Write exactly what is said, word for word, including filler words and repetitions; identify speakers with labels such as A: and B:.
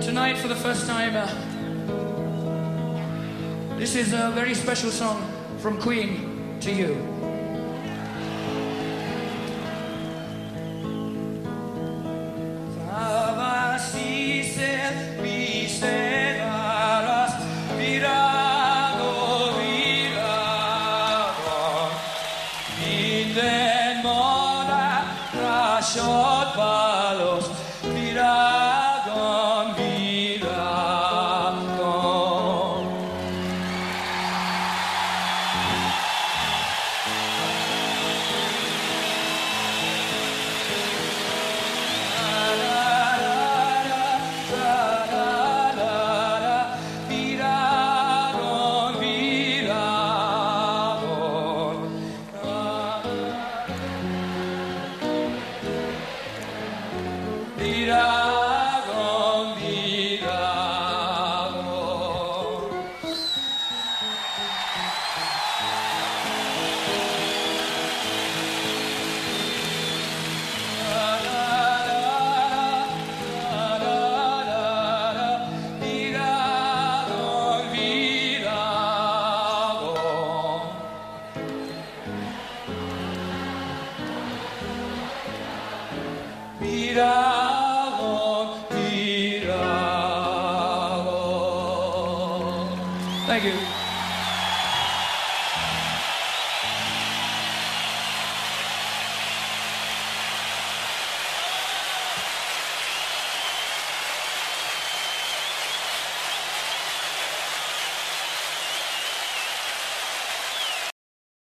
A: tonight for the first time. Uh, this is a very special song from Queen to you.
B: Short palos, viragon, viragon. Viragon, viragon. Viragon, viragon. La la la la la la la. Viragon, viragon. Viragon, viragon.
A: Thank you.